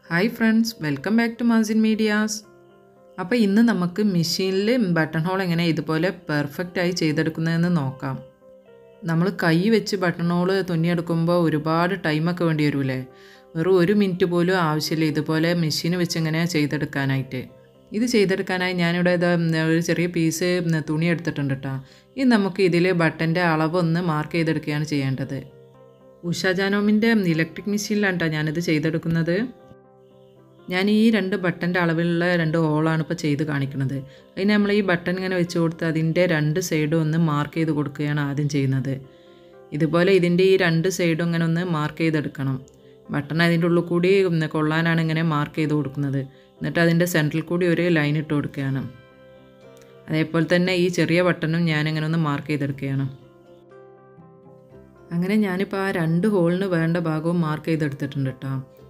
Hi friends, welcome back to Mazin Medias. അപ്പോൾ ഇന്ന് നമുക്ക് മെഷീനിൽ ബട്ടൺ ഹോൾ എങ്ങനെ ഇതുപോലെ പെർഫെക്റ്റ് ആയി ചെയ്തെടുക്കുന്നതെന്ന് നോക്കാം. നമ്മൾ കൈ വെച്ച് ബട്ടൺ ഹോൾ തുന്നിയെടുക്കുമ്പോൾ ഒരുപാട് ടൈമൊക്കെ വേണ്ടി വരൂലേ. വെറും 1 മിനിറ്റ് പോലും ആവശ്യമില്ല ഇതുപോലെ മെഷീൻ വെച്ച് ഇങ്ങനെ ചെയ്തെടുക്കാനായിട്ട്. ഇത് ചെയ്തെടുക്കാനായി ഞാനിവിടെ ഒരു ചെറിയ പീസ് തുണി എടുത്തിട്ടുണ്ട് കേട്ടോ. ഇനി നമുക്ക് ഇതിൽ ബട്ടൻ്റെ അളവ് ഒന്ന് മാർക്ക് ചെയ്തെടുക്കുകയാണ് ചെയ്യേണ്ടത്. ഉഷ ജാനോമിൻ്റെ ഇലക്ട്രിക് മെഷീനിലാണ് കേട്ടോ ഞാനിത് ചെയ്തെടുക്കുന്നത്. ഞാൻ ഈ 2 ബട്ടൻ്റെ അളവിലുള്ള 2 ഹോളാണ് ഇപ്പോൾ ചെയ്ത് കാണിക്കുന്നത്. അതിന് നമ്മൾ ഈ ബട്ടൺ ഇങ്ങനെ വെച്ച് കൊടുത്ത് അതിൻ്റെ 2 സൈഡും ഒന്ന് മാർക്ക് ചെയ്ത് കൊടുക്കുകയാണ് ആദ്യം ചെയ്യുന്നത്. ഇതുപോലെ ഇതിൻ്റെ ഈ 2 സൈഡും ഇങ്ങനെ ഒന്ന് മാർക്ക് ചെയ്തെടുക്കണം. ബട്ടൺ അതിൻ്റെ ഉള്ളിൽ കൂടി കൊള്ളാനാണ് ഇങ്ങനെ മാർക്ക് ചെയ്ത് കൊടുക്കുന്നത്. എന്നിട്ട് അതിൻ്റെ സെൻറ്ററിൽ കൂടി ഒരു ലൈൻ ഇട്ട് കൊടുക്കുകയാണ്. അതേപോലെ തന്നെ ഈ ചെറിയ ബട്ടണും ഞാനിങ്ങനെ ഒന്ന് മാർക്ക് ചെയ്തെടുക്കുകയാണ്. അങ്ങനെ ഞാനിപ്പോൾ ആ 2 ഹോളിന് വേണ്ട ഭാഗവും മാർക്ക് ചെയ്തെടുത്തിട്ടുണ്ട് കേട്ടോ.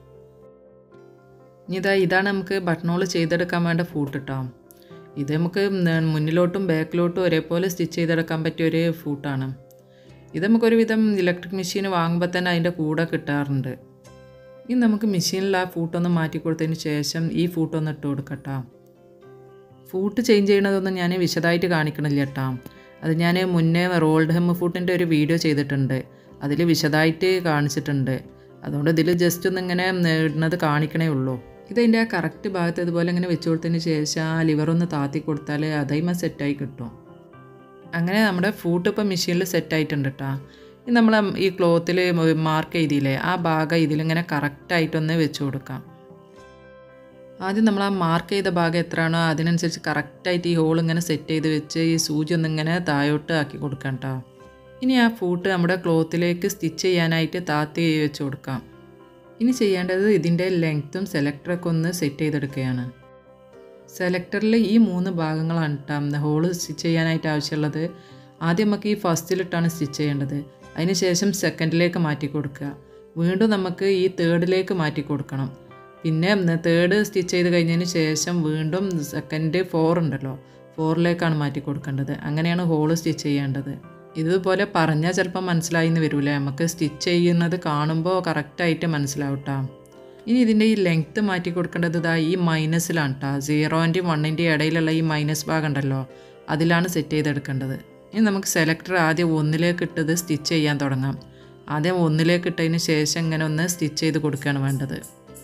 ഇതാണ് നമുക്ക് ബട്ടൺ ഹോൾ ചെയ്തെടുക്കാൻ വേണ്ട ഫൂട്ട് കേട്ടോ. ഇത് നമുക്ക് മുന്നിലോട്ടും ബാക്കിലോട്ടും ഒരേപോലെ സ്റ്റിച്ച് ചെയ്തെടുക്കാൻ പറ്റിയൊരു ഫൂട്ടാണ്. ഇത് നമുക്കൊരുവിധം ഇലക്ട്രിക് മെഷീൻ വാങ്ങുമ്പോൾ തന്നെ അതിൻ്റെ കൂടെ കിട്ടാറുണ്ട്. ഇനി നമുക്ക് മെഷീനിൽ ആ ഫൂട്ടൊന്ന് മാറ്റി കൊടുത്തതിന് ശേഷം ഈ ഫൂട്ടൊന്ന് ഇട്ട് കൊടുക്കട്ടോ. ഫൂട്ട് ചേഞ്ച് ചെയ്യണതൊന്നും ഞാൻ വിശദമായിട്ട് കാണിക്കണില്ല കേട്ടോ. അത് ഞാൻ മുന്നേ റോൾഡ് ഹെം ഫൂട്ടിൻ്റെ ഒരു വീഡിയോ ചെയ്തിട്ടുണ്ട്. അതിൽ വിശദമായിട്ട് കാണിച്ചിട്ടുണ്ട്. അതുകൊണ്ട് ഇതിൽ ജസ്റ്റ് ഒന്ന് ഇങ്ങനെ ഇടുന്നത് കാണിക്കണേ ഉള്ളൂ. ഇതിൻ്റെ ആ കറക്റ്റ് ഭാഗത്ത് ഇതുപോലെ ഇങ്ങനെ വെച്ച് കൊടുത്തതിന് ശേഷം ആ ലിവറൊന്ന് താത്തി കൊടുത്താൽ അതേമ സെറ്റായി കിട്ടും. അങ്ങനെ നമ്മുടെ ഫൂട്ട് ഇപ്പോൾ മെഷീനിൽ സെറ്റായിട്ടുണ്ട് കേട്ടോ. ഇനി നമ്മൾ ഈ ക്ലോത്തിൽ മാർക്ക് ചെയ്തില്ലേ ആ ഭാഗം ഇതിലിങ്ങനെ കറക്റ്റായിട്ടൊന്ന് വെച്ച് കൊടുക്കാം. ആദ്യം നമ്മൾ ആ മാർക്ക് ചെയ്ത ഭാഗം എത്രയാണോ അതിനനുസരിച്ച് കറക്റ്റായിട്ട് ഈ ഹോൾ ഇങ്ങനെ സെറ്റ് ചെയ്ത് വെച്ച് ഈ സൂചി ഒന്നിങ്ങനെ താഴോട്ട് ആക്കി കൊടുക്കാം കേട്ടോ. ഇനി ആ ഫൂട്ട് നമ്മുടെ ക്ലോത്തിലേക്ക് സ്റ്റിച്ച് ചെയ്യാനായിട്ട് താത്തി വെച്ച് കൊടുക്കാം. ഇനി ചെയ്യേണ്ടത് ഇതിൻ്റെ ലെങ്ത്തും സെലക്ടറൊക്കെ ഒന്ന് സെറ്റ് ചെയ്തെടുക്കുകയാണ്. സെലക്ടറിൽ ഈ 3 ഭാഗങ്ങളാണ് കേട്ടോ ഹോൾ സ്റ്റിച്ച് ചെയ്യാനായിട്ട് ആവശ്യമുള്ളത്. ആദ്യം നമുക്ക് ഈ ഫസ്റ്റിലിട്ടാണ് സ്റ്റിച്ച് ചെയ്യേണ്ടത്. അതിന് ശേഷം സെക്കൻഡിലേക്ക് മാറ്റി കൊടുക്കുക. വീണ്ടും നമുക്ക് ഈ തേർഡിലേക്ക് മാറ്റി കൊടുക്കണം. പിന്നെ തേർഡ് സ്റ്റിച്ച് ചെയ്ത് കഴിഞ്ഞതിന് ശേഷം വീണ്ടും സെക്കൻഡ് 4 ഉണ്ടല്ലോ 4ലേക്കാണ് മാറ്റി കൊടുക്കേണ്ടത്. അങ്ങനെയാണ് ഹോൾ സ്റ്റിച്ച് ചെയ്യേണ്ടത്. ഇതുപോലെ പറഞ്ഞാൽ ചിലപ്പോൾ മനസ്സിലായി എന്ന് വരില്ലേ. നമുക്ക് സ്റ്റിച്ച് ചെയ്യുന്നത് കാണുമ്പോൾ കറക്റ്റായിട്ട് മനസ്സിലാവും കേട്ടോ. ഇനി ഇതിൻ്റെ ഈ ലെങ്ത്ത് മാറ്റി കൊടുക്കേണ്ടത് ഈ മൈനസിലാണ് കേട്ടോ. 0-ൻ്റെയും 1-ൻ്റെയും ഇടയിലുള്ള ഈ മൈനസ് ഭാഗം ഉണ്ടല്ലോ അതിലാണ് സെറ്റ് ചെയ്തെടുക്കേണ്ടത്. ഇനി നമുക്ക് സെലക്ടർ ആദ്യം 1ലേക്ക് ഇട്ടത് സ്റ്റിച്ച് ചെയ്യാൻ തുടങ്ങാം. ആദ്യം 1ലേക്ക് ഇട്ടതിന് ശേഷം ഇങ്ങനെ ഒന്ന് സ്റ്റിച്ച് ചെയ്ത് കൊടുക്കുകയാണ് വേണ്ടത്.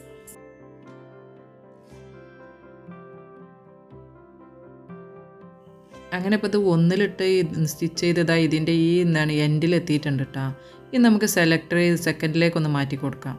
അങ്ങനെ ഇപ്പോൾ ഇത് 1ലിട്ട് സ്റ്റിച്ച് ചെയ്തതായി ഇതിൻ്റെ ഈ എൻഡിൽ എത്തിയിട്ടുണ്ട് കേട്ടോ. ഇനി നമുക്ക് സെലക്ടർ സെക്കൻഡിലേക്കൊന്ന് മാറ്റി കൊടുക്കാം.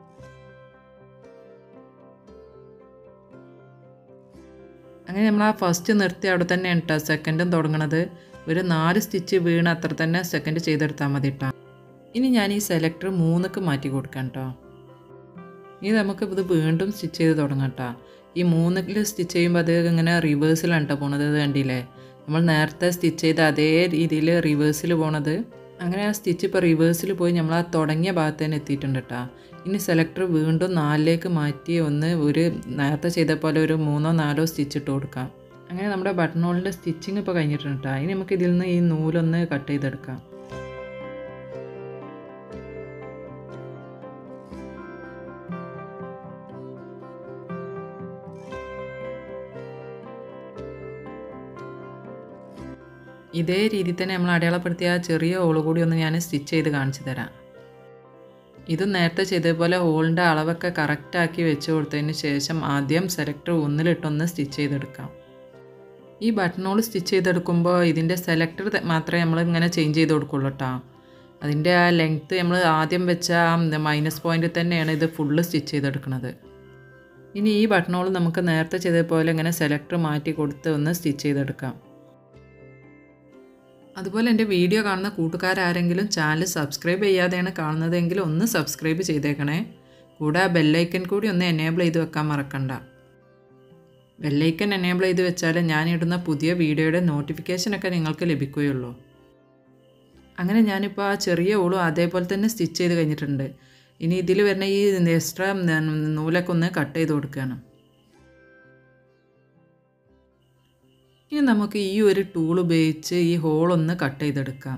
അങ്ങനെ നമ്മൾ ആ ഫസ്റ്റ് നിർത്തി അവിടെ തന്നെയാണ് കേട്ടോ സെക്കൻഡും തുടങ്ങണത്. ഒരു 4 സ്റ്റിച്ച് വീണ് അത്ര തന്നെ സെക്കൻഡ് ചെയ്തെടുത്താൽ മതി കേട്ടോ. ഇനി ഞാൻ ഈ സെലക്ടർ 3ക്ക് മാറ്റി കൊടുക്കാം കേട്ടോ. ഇനി നമുക്ക് ഇത് വീണ്ടും സ്റ്റിച്ച് ചെയ്ത് തുടങ്ങാം കേട്ടോ. ഈ 3ൽ സ്റ്റിച്ച് ചെയ്യുമ്പോൾ അത് ഇങ്ങനെ റിവേഴ്സിലാണ് കേട്ടോ പോണത്. ഇത് കണ്ടില്ലേ, നമ്മൾ നേരത്തെ സ്റ്റിച്ച് ചെയ്ത അതേ രീതിയിൽ റിവേഴ്സിൽ പോണത്. അങ്ങനെ ആ സ്റ്റിച്ച് ഇപ്പോൾ റിവേഴ്സിൽ പോയി നമ്മൾ ആ തുടങ്ങിയ ഭാഗത്ത് തന്നെ എത്തിയിട്ടുണ്ട് കേട്ടോ. ഇനി സെലക്ടർ വീണ്ടും 4ലേക്ക് മാറ്റി ഒരു നേരത്തെ ചെയ്ത പോലെ ഒരു 3-4 സ്റ്റിച്ച് ഇട്ട് കൊടുക്കാം. അങ്ങനെ നമ്മുടെ ബട്ടൺ ഹോളിൻ്റെ സ്റ്റിച്ചിങ് ഇപ്പോൾ കഴിഞ്ഞിട്ടുണ്ട് കേട്ടോ. ഇനി നമുക്ക് ഇതിൽ നിന്ന് ഈ നൂലൊന്ന് കട്ട് ചെയ്തെടുക്കാം. ഇതേ രീതിയിൽ തന്നെ നമ്മൾ അടയാളപ്പെടുത്തിയ ആ ചെറിയ ഹോൾ കൂടി ഒന്ന് ഞാൻ സ്റ്റിച്ച് ചെയ്ത് കാണിച്ചു തരാം. ഇത് നേരത്തെ ചെയ്തതുപോലെ ഹോളിൻ്റെ അളവൊക്കെ കറക്റ്റാക്കി വെച്ച് കൊടുത്തതിന് ശേഷം ആദ്യം സെലക്ടർ 1ലിട്ടൊന്ന് സ്റ്റിച്ച് ചെയ്തെടുക്കാം. ഈ ബട്ടൺ ഹോൾ സ്റ്റിച്ച് ചെയ്തെടുക്കുമ്പോൾ ഇതിൻ്റെ സെലക്ടർ മാത്രമേ നമ്മൾ ഇങ്ങനെ ചേഞ്ച് ചെയ്ത് കൊടുക്കുള്ളൂ കേട്ടോ. അതിൻ്റെ ആ ലെങ്ത്ത് നമ്മൾ ആദ്യം വെച്ച ആ മൈനസ് പോയിൻറ്റിൽ തന്നെയാണ് ഇത് ഫുള്ള് സ്റ്റിച്ച് ചെയ്തെടുക്കുന്നത്. ഇനി ഈ ബട്ടൺ ഹോൾ നമുക്ക് നേരത്തെ ചെയ്തതുപോലെ ഇങ്ങനെ സെലക്ടർ മാറ്റി കൊടുത്ത് ഒന്ന് സ്റ്റിച്ച് ചെയ്തെടുക്കാം. അതുപോലെ എൻ്റെ വീഡിയോ കാണുന്ന കൂട്ടുകാരാരെങ്കിലും ചാനൽ സബ്സ്ക്രൈബ് ചെയ്യാതെയാണ് കാണുന്നതെങ്കിൽ ഒന്ന് സബ്സ്ക്രൈബ് ചെയ്തേക്കണേ. കൂടെ ആ ബെല്ലൈക്കൻ കൂടി ഒന്ന് എനേബിൾ ചെയ്ത് വെക്കാൻ മറക്കണ്ട. ബെല്ലൈക്കൻ എനേബിൾ ചെയ്ത് വെച്ചാൽ ഞാനിടുന്ന പുതിയ വീഡിയോയുടെ നോട്ടിഫിക്കേഷനൊക്കെ നിങ്ങൾക്ക് ലഭിക്കുകയുള്ളൂ. അങ്ങനെ ഞാനിപ്പോൾ ആ ചെറിയ ഹോളും അതേപോലെ തന്നെ സ്റ്റിച്ച് ചെയ്ത് കഴിഞ്ഞിട്ടുണ്ട്. ഇനി ഇതിൽ വരുന്ന ഈ എക്സ്ട്രാ നൂലൊക്കെ ഒന്ന് കട്ട് ചെയ്ത് കൊടുക്കുകയാണ്. ഇനി നമുക്ക് ഈ ഒരു ടൂൾ ഉപയോഗിച്ച് ഈ ഹോളൊന്ന് കട്ട് ചെയ്തെടുക്കാം.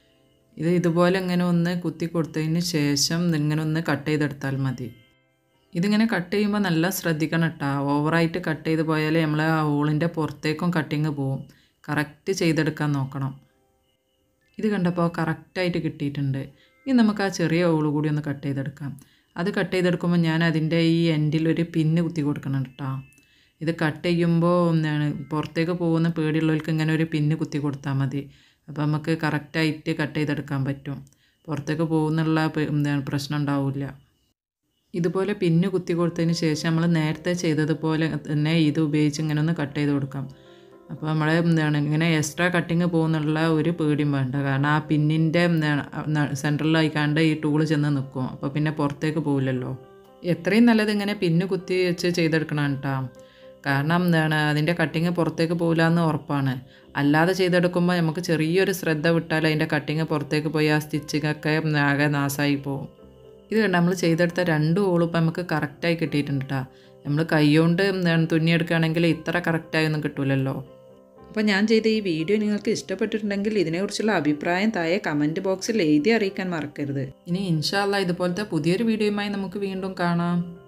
ഇതുപോലെ ഇങ്ങനെ ഒന്ന് കുത്തി കൊടുത്തതിന് ശേഷം ഇങ്ങനെ ഒന്ന് കട്ട് ചെയ്തെടുത്താൽ മതി. ഇതിങ്ങനെ കട്ട് ചെയ്യുമ്പോൾ നല്ല ശ്രദ്ധിക്കണം കേട്ടോ. ഓവറായിട്ട് കട്ട് ചെയ്ത് പോയാൽ നമ്മൾ ആ ഹോളിൻ്റെ പുറത്തേക്കും കട്ടിങ് പോവും. കറക്റ്റ് ചെയ്തെടുക്കാൻ നോക്കണം. ഇത് കണ്ടപ്പോൾ കറക്റ്റായിട്ട് കിട്ടിയിട്ടുണ്ട്. ഇനി നമുക്ക് ആ ചെറിയ ഹോൾ കൂടി ഒന്ന് കട്ട് ചെയ്തെടുക്കാം. അത് കട്ട് ചെയ്തെടുക്കുമ്പോൾ ഞാൻ അതിൻ്റെ ഈ എൻഡിലൊരു പിന്ന് കുത്തി കൊടുക്കണം കേട്ടോ. ഇത് കട്ട് ചെയ്യുമ്പോൾ പുറത്തേക്ക് പോകുന്ന പേടിയുള്ളവർക്ക് ഇങ്ങനെ ഒരു പിന്ന് കുത്തി കൊടുത്താൽ മതി. അപ്പോൾ നമുക്ക് കറക്റ്റായിട്ട് കട്ട് ചെയ്തെടുക്കാൻ പറ്റും. പുറത്തേക്ക് പോകുന്നുള്ള പ്രശ്നം ഉണ്ടാവില്ല. ഇതുപോലെ പിന്ന് കുത്തി കൊടുത്തതിന് ശേഷം നമ്മൾ നേരത്തെ ചെയ്തതുപോലെ തന്നെ ഇത് ഉപയോഗിച്ച് ഇങ്ങനെ ഒന്ന് കട്ട് ചെയ്ത് കൊടുക്കാം. അപ്പോൾ നമ്മളെ ഇങ്ങനെ എക്സ്ട്രാ കട്ടിങ് പോകുന്നുള്ള ഒരു പേടിയും വേണ്ട. കാരണം ആ പിന്നിൻ്റെ സെൻട്രലായിക്കാണ്ട് ഈ ടൂള് ചെന്ന് നിൽക്കും. അപ്പോൾ പിന്നെ പുറത്തേക്ക് പോവില്ലല്ലോ. എത്രയും നല്ലത് ഇങ്ങനെ പിന്ന് കുത്തി വെച്ച് ചെയ്തെടുക്കണം കേട്ടോ. കാരണം അതിൻ്റെ കട്ടിങ് പുറത്തേക്ക് പോകില്ല എന്ന് ഉറപ്പാണ്. അല്ലാതെ ചെയ്തെടുക്കുമ്പോൾ നമുക്ക് ചെറിയൊരു ശ്രദ്ധ വിട്ടാൽ അതിൻ്റെ കട്ടിങ് പുറത്തേക്ക് പോയി ആ സ്റ്റിച്ചിങ്ങൊക്കെ ആകെ നാശമായി പോകും. ഇത് കണ്ട് നമ്മൾ ചെയ്തെടുത്ത 2 ഹോളും ഇപ്പം നമുക്ക് കറക്റ്റായി കിട്ടിയിട്ടുണ്ട് കേട്ടോ. നമ്മൾ കൈകൊണ്ട് തുന്നിയെടുക്കുകയാണെങ്കിൽ ഇത്ര കറക്റ്റായൊന്നും കിട്ടില്ലല്ലോ. അപ്പോൾ ഞാൻ ചെയ്ത ഈ വീഡിയോ നിങ്ങൾക്ക് ഇഷ്ടപ്പെട്ടിട്ടുണ്ടെങ്കിൽ ഇതിനെക്കുറിച്ചുള്ള അഭിപ്രായം താഴെ കമൻറ്റ് ബോക്സിൽ എഴുതി അറിയിക്കാൻ മറക്കരുത്. ഇനി ഇൻഷാ അല്ലാഹ് ഇതുപോലത്തെ പുതിയൊരു വീഡിയോയുമായി നമുക്ക് വീണ്ടും കാണാം.